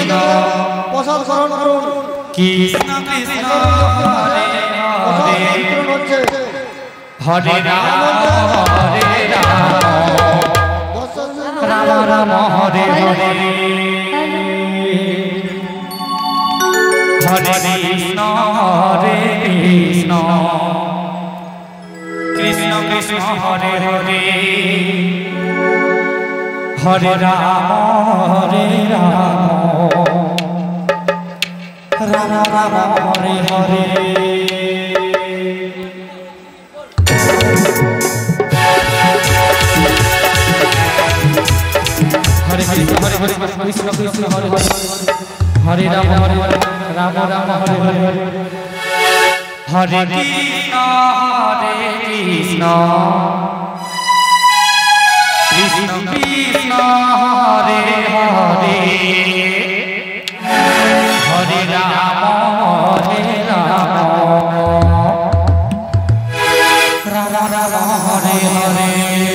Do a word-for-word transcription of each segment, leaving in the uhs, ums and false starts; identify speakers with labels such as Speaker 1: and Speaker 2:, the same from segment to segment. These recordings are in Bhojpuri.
Speaker 1: কৃষ্ণ প্রসাদ গ্রহণ করুন। কৃষ্ণ কৃষ্ণ হরে হরে হরে রাম হরে রাম রাম রাম হরে হরে হরে কৃষ্ণ হরে কৃষ্ণ কৃষ্ণ কৃষ্ণ হরে হরে হরে রাম হরে রাম রাম রাম হরে হরে हरे कृष्ण हरे हरे कृष्ण कृष्ण हरे हरे हरे राम हरे राम राम हरे हरे हरे कृष्ण हरे कृष्ण कृष्ण कृष्ण हरे हरे हरे राम हरे राम राम राम हरे हरे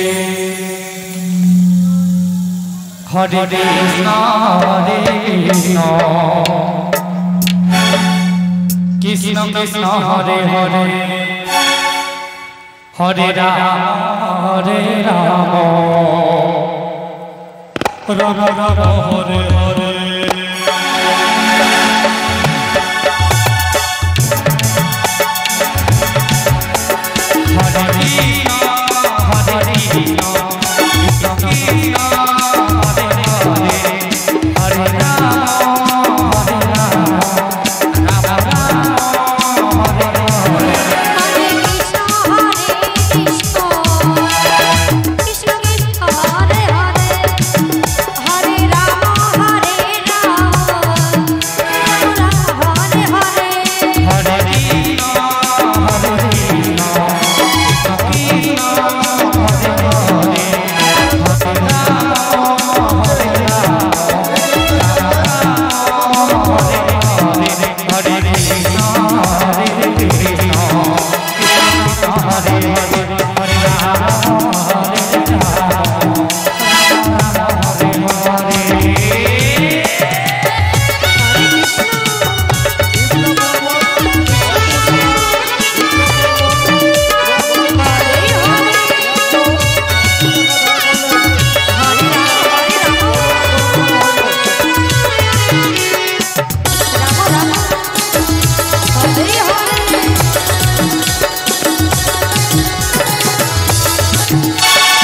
Speaker 1: हरे कृष्ण हरे कृष्ण कृष्ण कृष्ण हरे हरे हरे राम हरे राम राम राम हरे हरे हरे कृष्ण हरे कृष्ण कृष्ण कृष्ण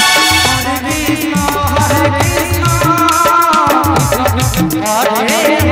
Speaker 1: हरे